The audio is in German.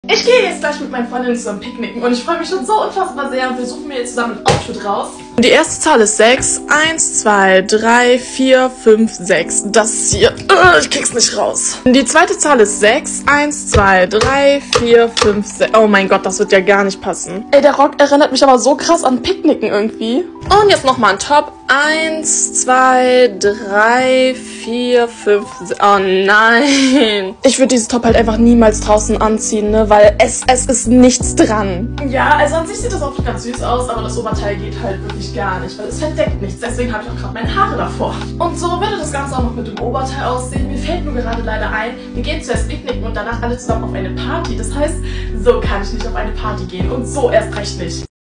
Ich gehe jetzt gleich mit meinen Freundinnen zusammen picknicken und ich freue mich schon so unfassbar sehr und wir suchen mir jetzt zusammen ein Outfit raus. Die erste Zahl ist 6. 1, 2, 3, 4, 5, 6. Das ist hier. Ich krieg's nicht raus. Die zweite Zahl ist 6. 1, 2, 3, 4, 5, 6. Oh mein Gott, das wird ja gar nicht passen. Ey, der Rock erinnert mich aber so krass an Picknicken irgendwie. Und jetzt nochmal ein Top. 1, 2, 3, 4, 5, 6. Oh nein. Ich würde dieses Top halt einfach niemals draußen anziehen, ne? Weil es ist nichts dran. Ja, also an sich sieht das Outfit ganz süß aus, aber das Oberteil geht halt wirklich gar nicht, weil es verdeckt nichts. Deswegen habe ich auch gerade meine Haare davor. Und so würde das Ganze auch noch mit dem Oberteil aussehen. Mir fällt nur gerade leider ein, wir gehen zuerst picknicken und danach alle zusammen auf eine Party. Das heißt, so kann ich nicht auf eine Party gehen und so erst recht nicht.